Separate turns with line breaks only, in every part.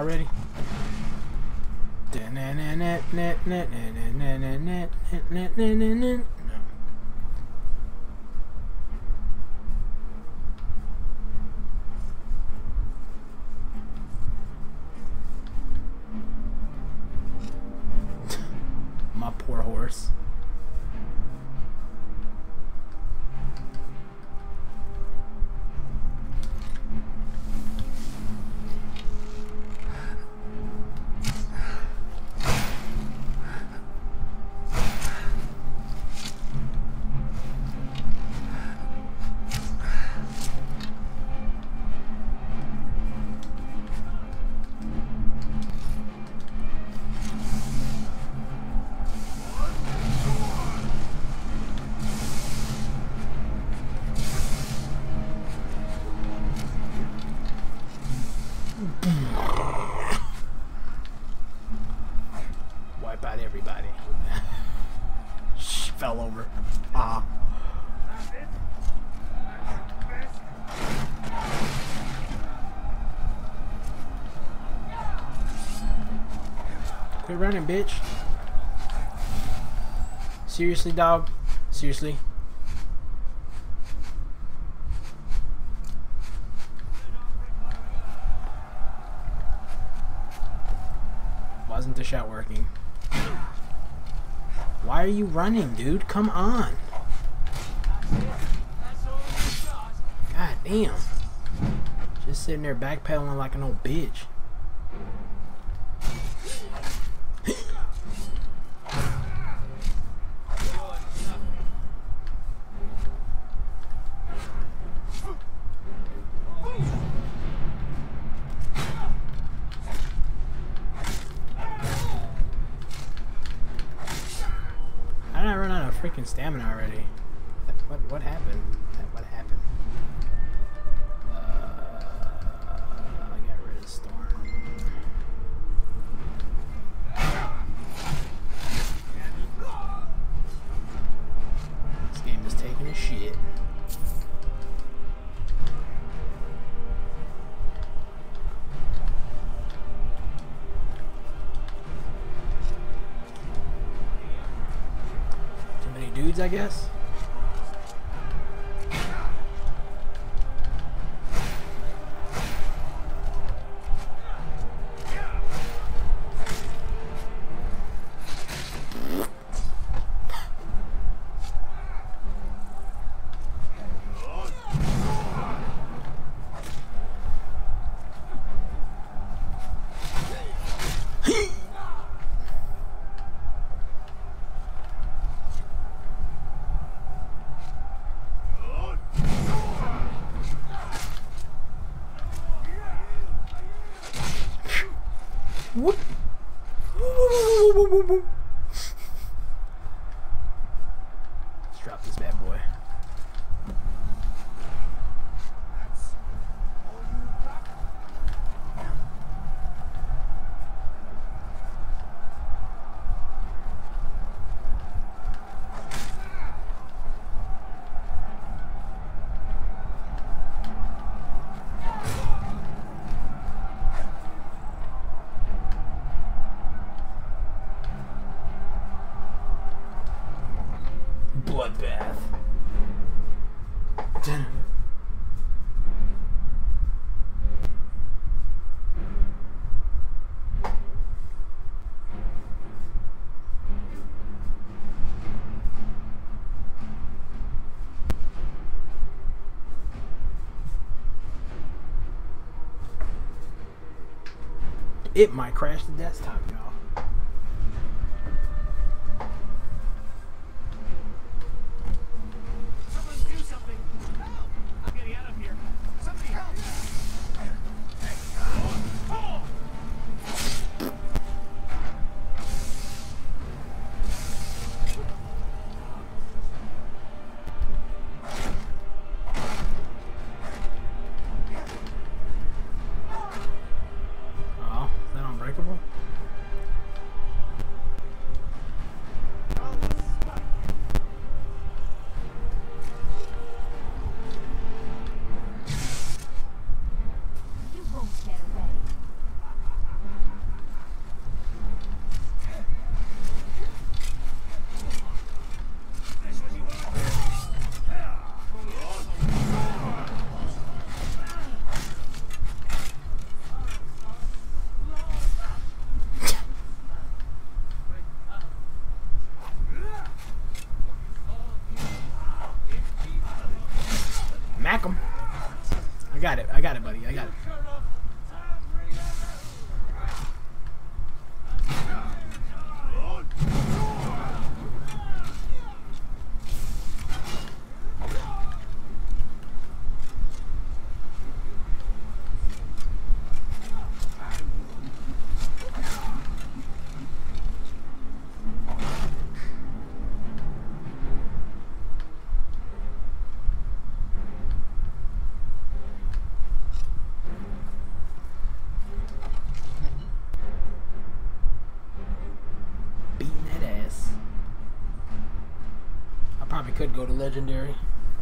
already? No. My poor horse. Wipe out everybody. Fell over. Ah. Quit running, bitch. Seriously, dog? Seriously? Wasn't the shot working? Why are you running, dude? Come on. God damn. Just sitting there backpedaling like an old bitch. How did I run out of freaking stamina already? What happened? What happened? I got rid of Storm. This game is taking a shit. Dudes, I guess. Whoop. Let's drop this bad boy. Bloodbath. It might crash the desktop, y'all. got it. I got it, buddy. I got it. Probably could go to legendary.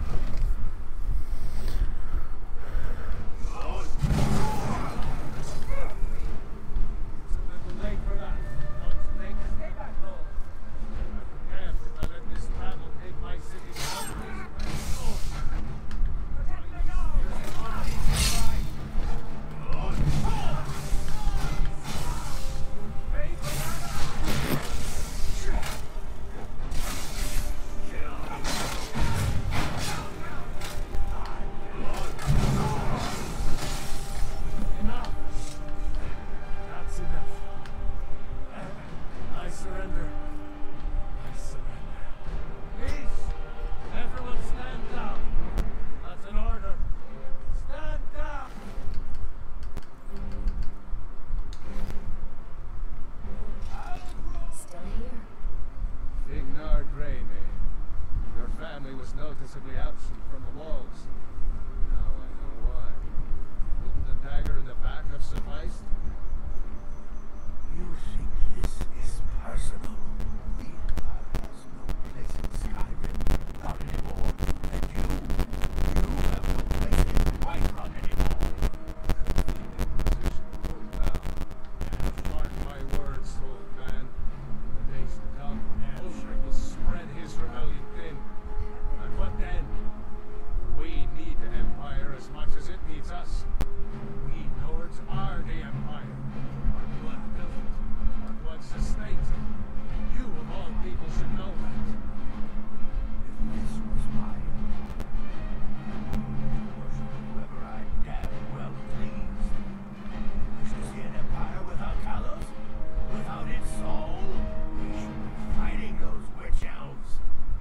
Noticeably absent from the walls. Now I know why. Wouldn't the dagger in the back have sufficed?
You think this is personal? The Empire has no place in Skyrim, not anymore. And you have no place in Whiterun anymore.
Position pulled down. Mark my words, old man. In the days to come, Ulfric will spread his rebellion thin. And what then? We need the Empire as much as it needs us. We Nords are the Empire. Our blood built it. Our blood sustains it. You of all people should know that.
If this was my empire, I would worship whoever I damn well pleased. You wish to see an empire without Talos? Without its soul? We should be fighting those witch elves.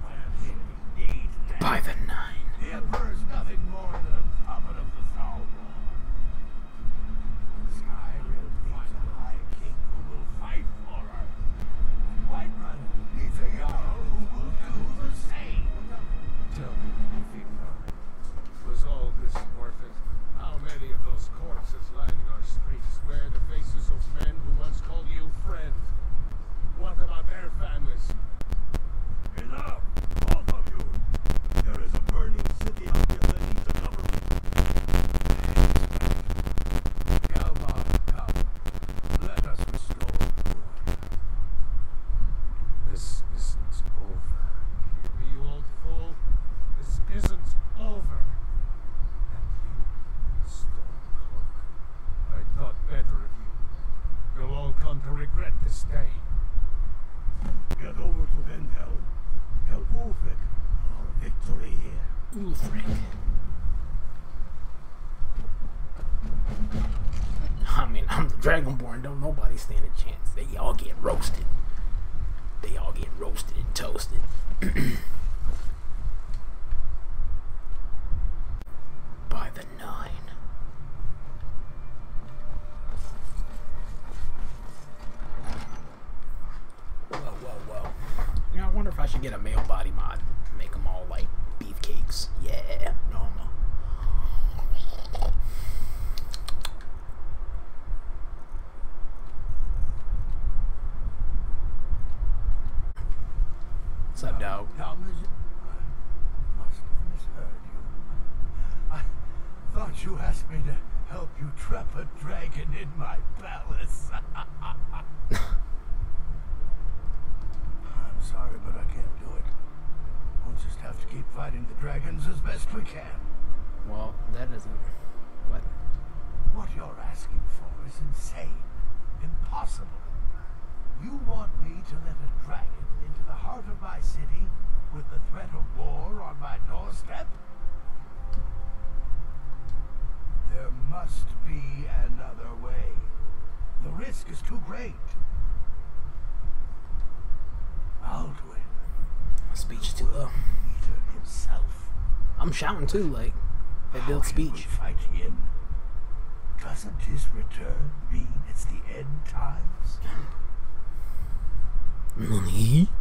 By the 9.
The Emperor is nothing more than a puppet of the Thalmor. Skyrim needs a high king who will fight for her. And Whiterun needs a Jarl who will do the same.
Tell me, Vignar, was all this worth it? How many of those corpses lining our streets wear the faces of men who once called you friend? What about their families?
Enough, both of you. There is a burning city out there that needs a government. Hjalmar, come. Let us restore order.
This isn't over. Hear me, you old fool. This isn't over. And you, Stormcloak, I thought better of you. You'll all come to regret this day.
Get over to Vendhelm. Tell Ulfric our victory here.
Ulfric. I mean, I'm the Dragonborn. Don't nobody stand a chance. They all get roasted. They all get roasted and toasted. By the 9. Whoa. You know, I wonder if I should get a male body mod. Make them all like beefcakes. Yeah, normal. What's up, dog?
Thomas, I must have misheard you. I thought you asked me to help you trap a dragon in my palace. I'm sorry, but I can't do it. We'll just have to keep fighting the dragons as best we can.
Well, that isn't... What?
What you're asking for is insane. Impossible. You want me to let a dragon into the heart of my city with the threat of war on my doorstep? There must be another way. The risk is too great. Alduin,
My speech is too low.
leader himself.
I'm shouting too, like, at Bill's
How can we
speech.
fight him? Doesn't his return mean it's the end times?
Nani?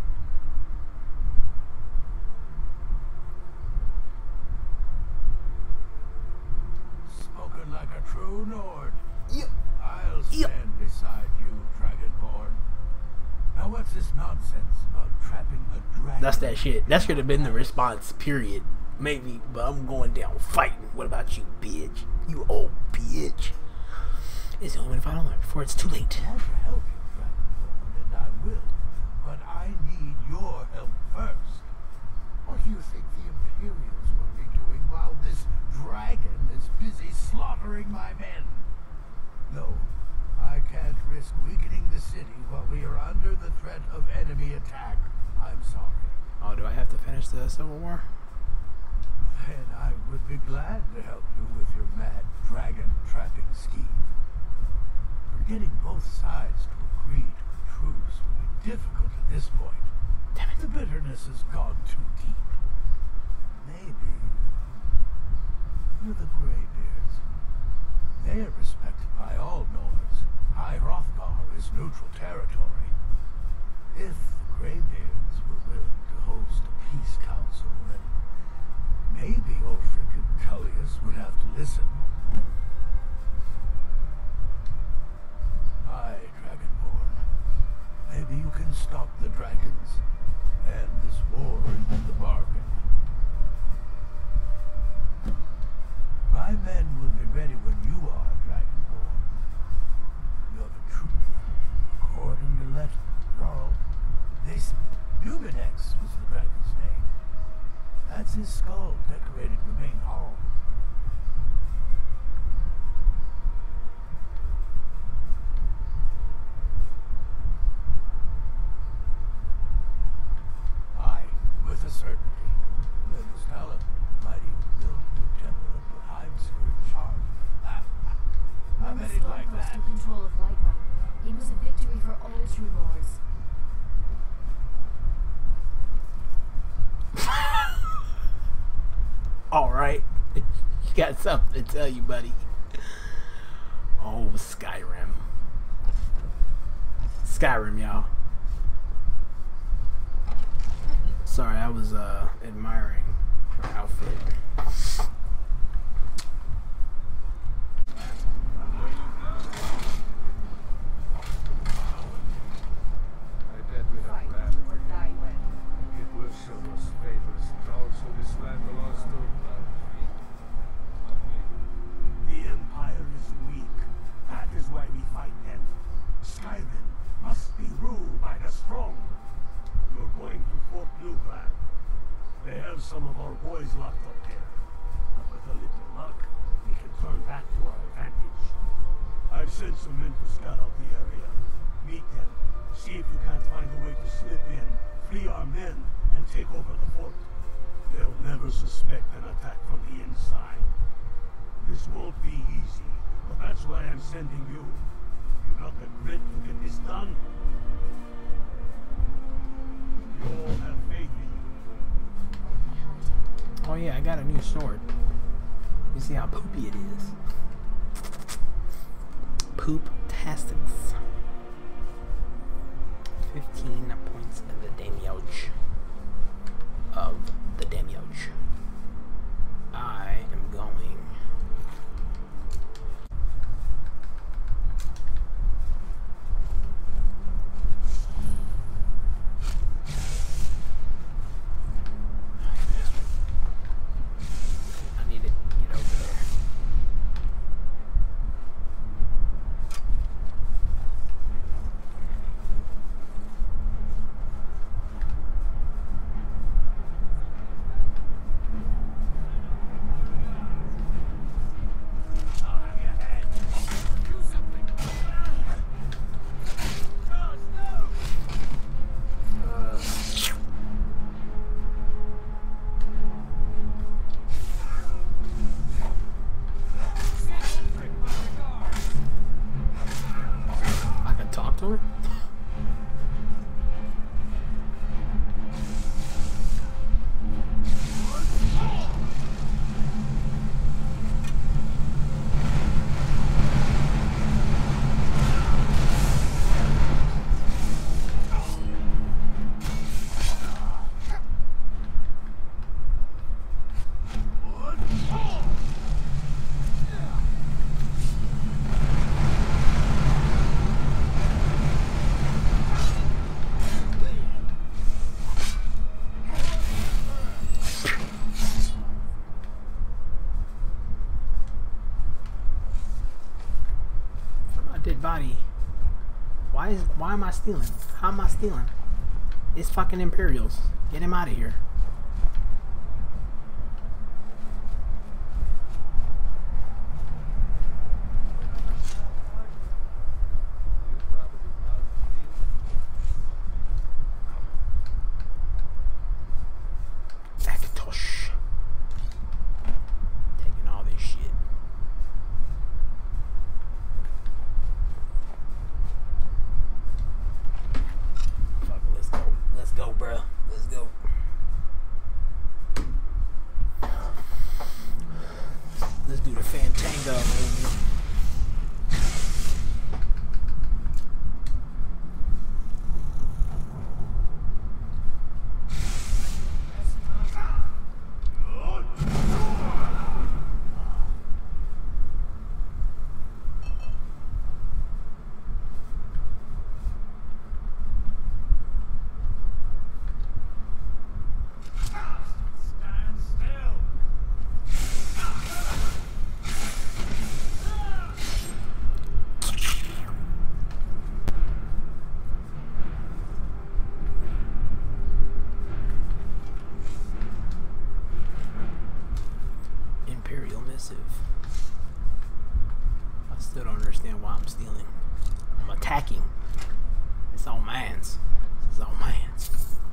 Spoken like a true Nord.
Yep.
I'll
Yep.
stand beside you, Dragonborn. Now what's this nonsense about trapping a dragon?
That's that shit. That should have been the response, period. Maybe, but I'm going down fighting. What about you, bitch? You old bitch. It's the only way to fight on it before it's too late.
I want to help you, Dragonborn, and I will. But I need your help first. What do you think the Imperials will be doing while this dragon is busy slaughtering my men? No, I can't risk weakening the city while we are under the threat of enemy attack. I'm sorry.
Oh, do I have to finish the Civil War?
Then I would be glad to help you with your mad dragon trapping scheme. But getting both sides to agree to a truce will be difficult at this point.
Damn it.
The bitterness has gone too deep. Maybe you're the Greybeards. They are respected by all Nords. High Hrothgar is neutral territory. If the Greybeards were willing to host a peace council, then maybe Ulfric and Tullius would have to listen. Aye, Dragonborn. Maybe you can stop the dragons and this war in the bargain. My men will be ready when you are, Dragonborn. You're the truth. According to legend, Jarl, this Numinex was the dragon's name. That's his skull decorating the main hall. Aye, with a certainty. Little Stella, mighty build new temple and put Heimskir in charge. I bet he'd like that.
Took control of Whiterun. It was a victory for all true lords.
Alright. You got something to tell you, buddy. Oh, Skyrim. Skyrim, y'all. Sorry, I was admiring her outfit.
I bet we have bad. It will show us favors, and also this land belongs to
The Empire is weak. That is why we fight them. Skyrim must be ruled by the strong. You're going to Fort Newgran. They have some of our boys locked up there. But with a little luck, we can turn back to our advantage. I've sent some men to scout out the area. Meet them. See if you can't find a way to slip in, free our men, and take over the fort. They'll never suspect an attack from the inside. This won't be easy, but that's why I'm sending you. You got the grit to get this done? We all have faith in you.
Oh yeah, I got a new sword. You see how poopy it is. Poop-tastics. 15 points of the damage. Of the damage. I am going. talk to him? Dead body. Why am I stealing? How am I stealing? It's fucking Imperials. Get him out of here. Akatosh. Taking all this shit. Let's go, bro. Let's go. Let's do the Fantango, baby. Imperial missive. I still don't understand why I'm stealing. I'm attacking. It's all mines. It's all mines.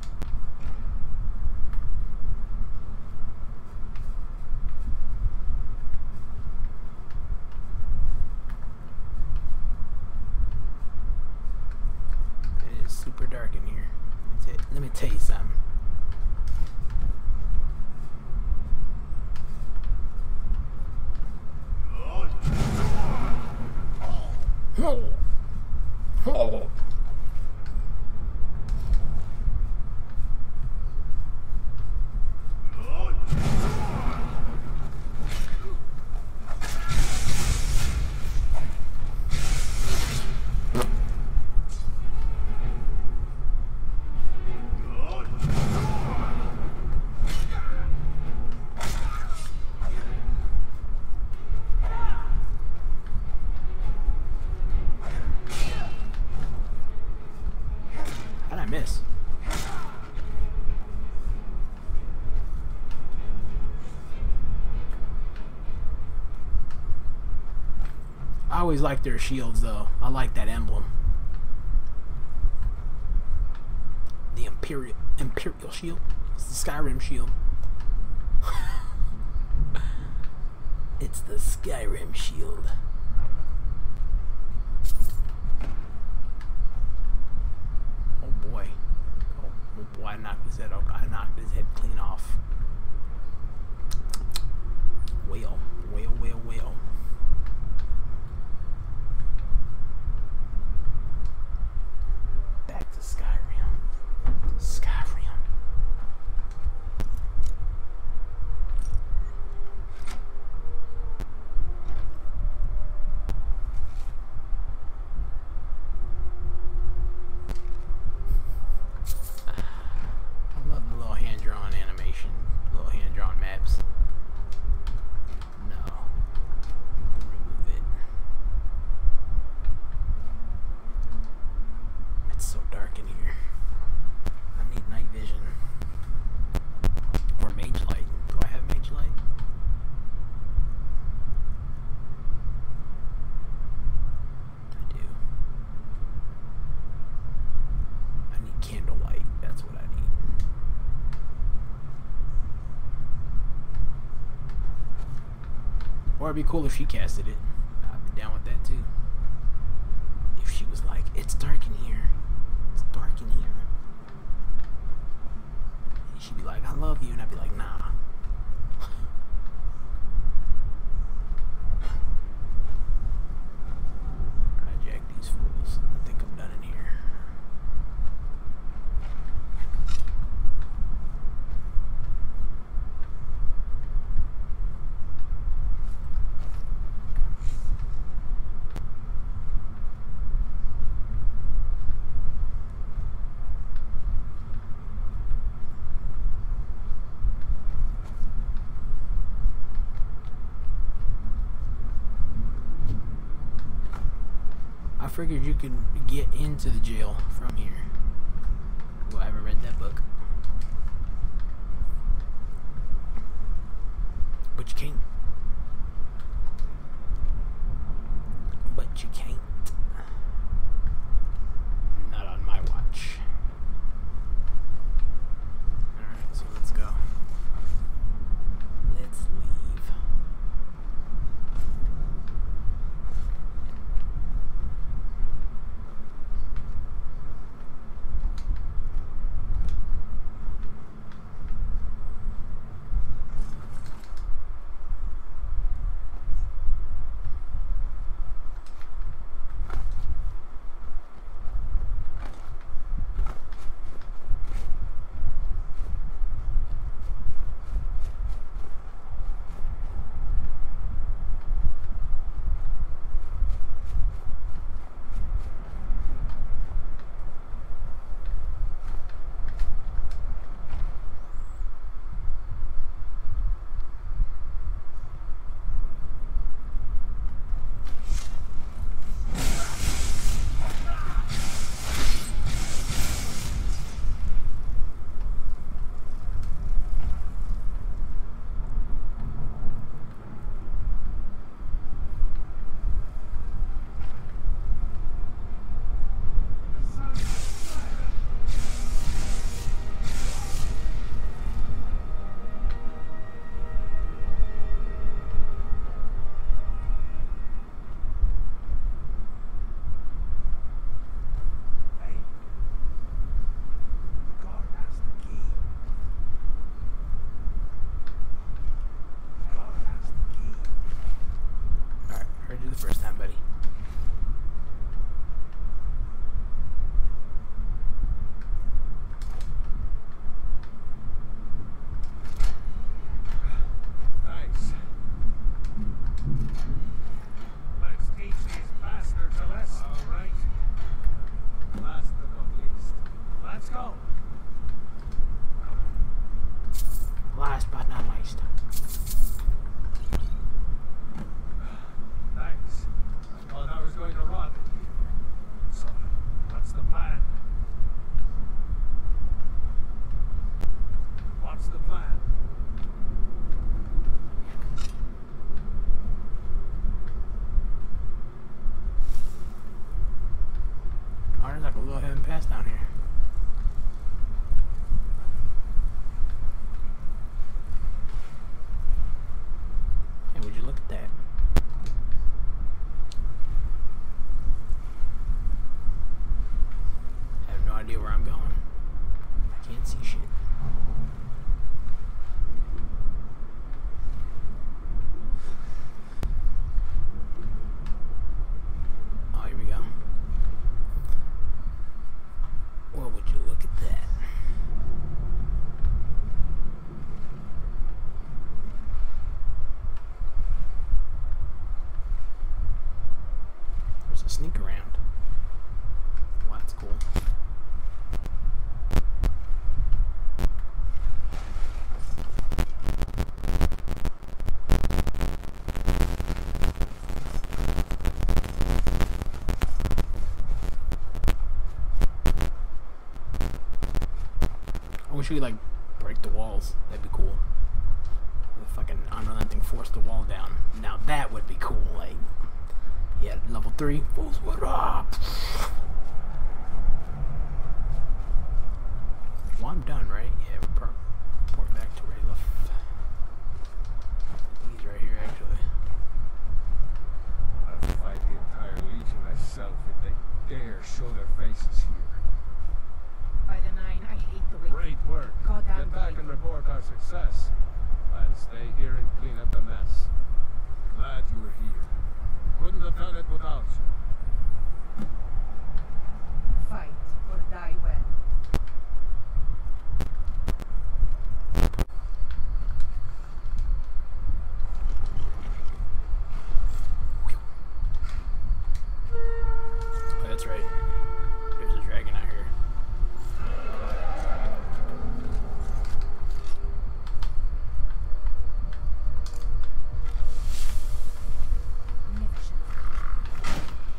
It is super dark in here. Let me tell you something. Oh. Miss. I always like their shields though. I like that emblem. The Imperial shield. It's the Skyrim shield. It's the Skyrim shield. Boy. Oh boy, I knocked his head off. I knocked his head clean off. Well. Back to Skyrim. Skyrim. Or it'd be cool if she casted it. I'd be down with that too. If she was like, it's dark figured you could get into the jail from here. Well, I haven't read that book. But you can't. But you can't. Not on my watch. Alright, so let's go. Let's leave. The first time, buddy.
Nice. Let's teach these bastards a lesson. All right. Last but not least. Let's go.
Last but not least.
Thanks. I thought I was going to rot in here. So, what's the plan? What's the plan?
Oh, there's like a little heaven pass down here. Hey, would you look at that? I have no idea where I'm going. I can't see shit. Oh, here we go. Well, would you look at that? There's a sneak around. Well, that's cool. I wish we could like break the walls. That'd be cool. The fucking unrelenting force the wall down. Now that would be cool. Like, yeah, level 3. Fools, what up? Well, I'm done, right? Yeah, report back to where he left. He's right here, actually.
I'll fight the entire Legion myself if they dare show their faces here.
By the 9, I hate the way.
Great work.
Goddamn
Get back
great.
and report our success. I'll stay here and clean up the mess. Glad you were here. Couldn't have done it without you.
Fight or die well.
Oh, that's right. There's a dragon out here.
Never should have.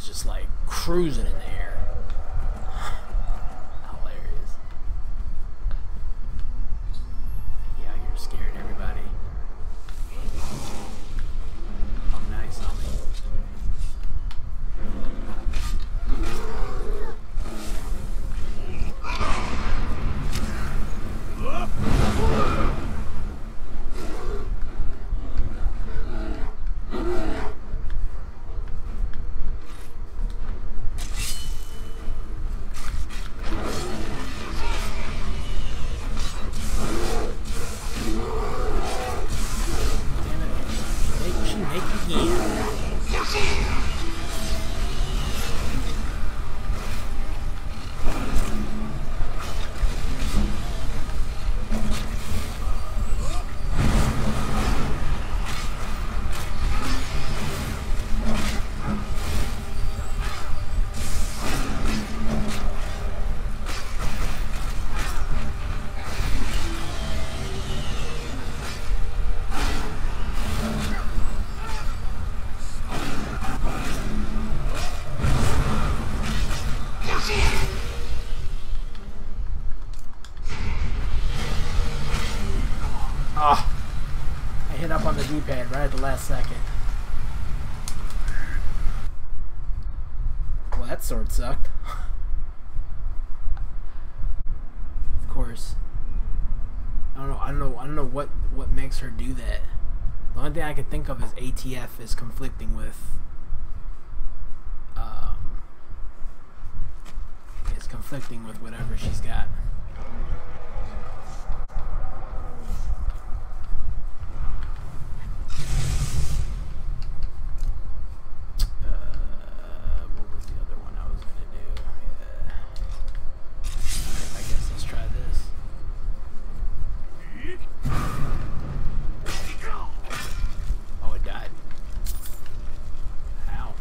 is just like cruising in the air. Hilarious. Yeah, you're scaring everybody. Oh, nice, homie. Oh, I hit up on the D-pad right at the last second. Well, that sword sucked. Of course. I don't know what makes her do that. The only thing I can think of is ATF is conflicting with whatever she's got. What was the other one I was gonna do? Yeah. I guess let's try this. Oh, it died. Ow.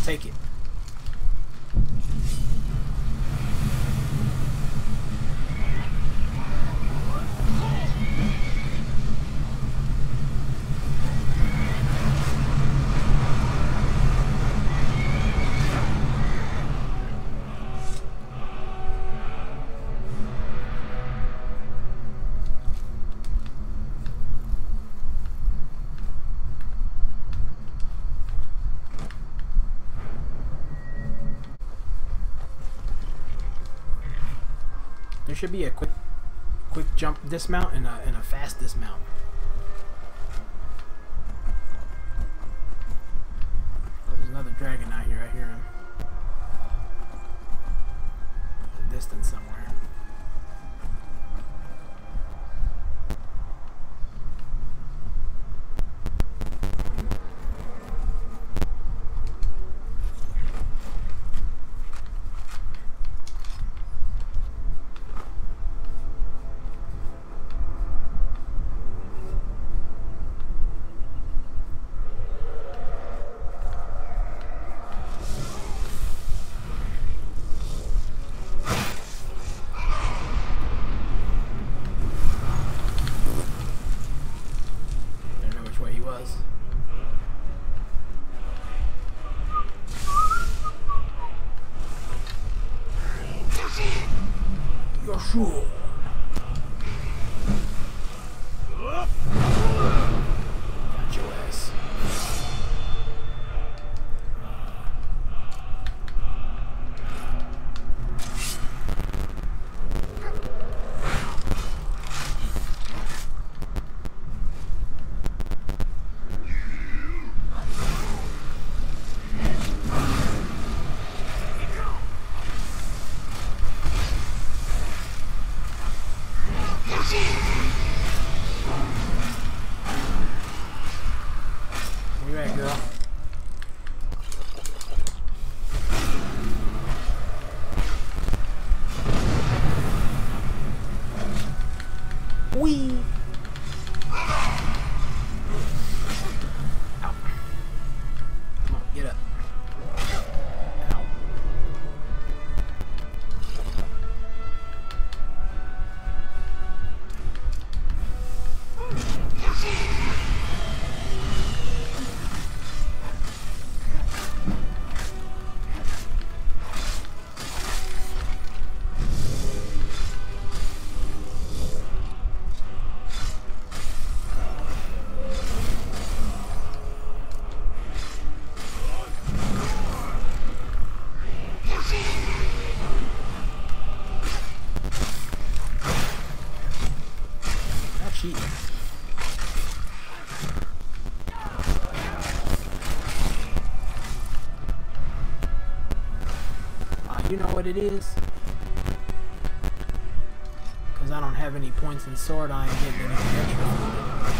Take it. There should be a quick jump dismount and a fast dismount. There's another dragon out here. I hear him. In the distance somewhere. Sure. Got your ass. Where you at, girl? Wee! Ow. Come on, get up. Ow. You know what it is? Because I don't have any points in sword, I ain't getting anything extra.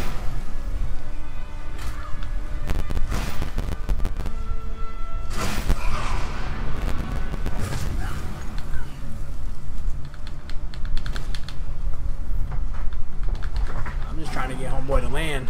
I'm just trying to get homeboy to land.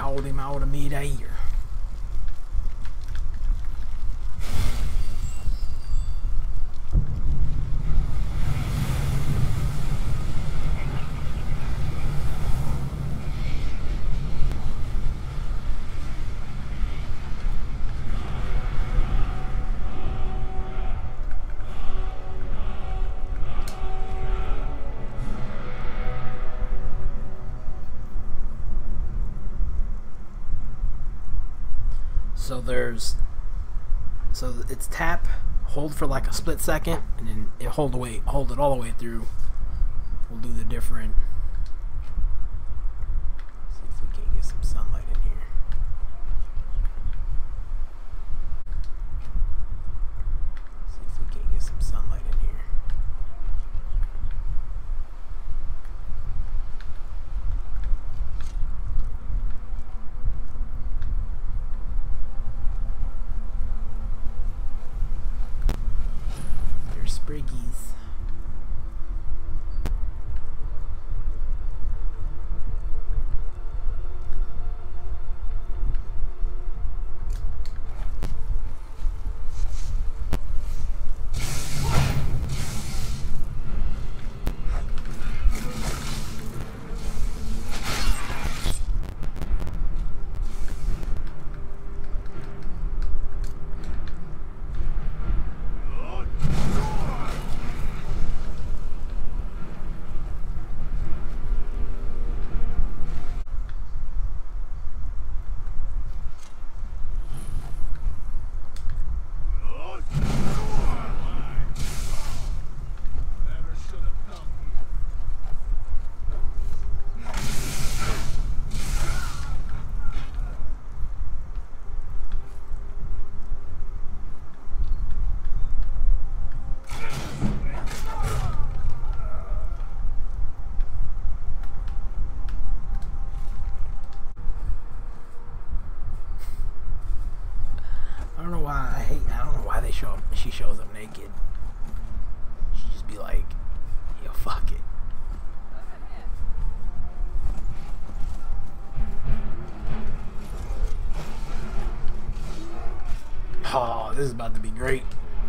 called him out of mid-air. So it's tap, hold for like a split second, and then it hold it all the way through. We'll do the different. See if we can get some sunlight in here. See if we can get some sunlight in here. Spriggies. I don't know why she shows up naked. She just be like, yo, fuck it. Oh, this is about to be great.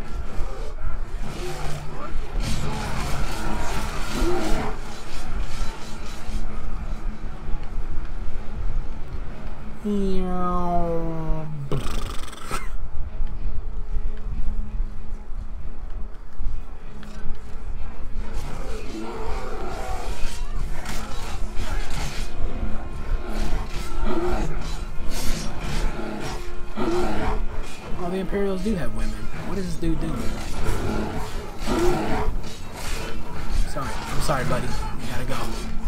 All the Imperials do have women. What does this dude do? I'm sorry, buddy. You gotta go.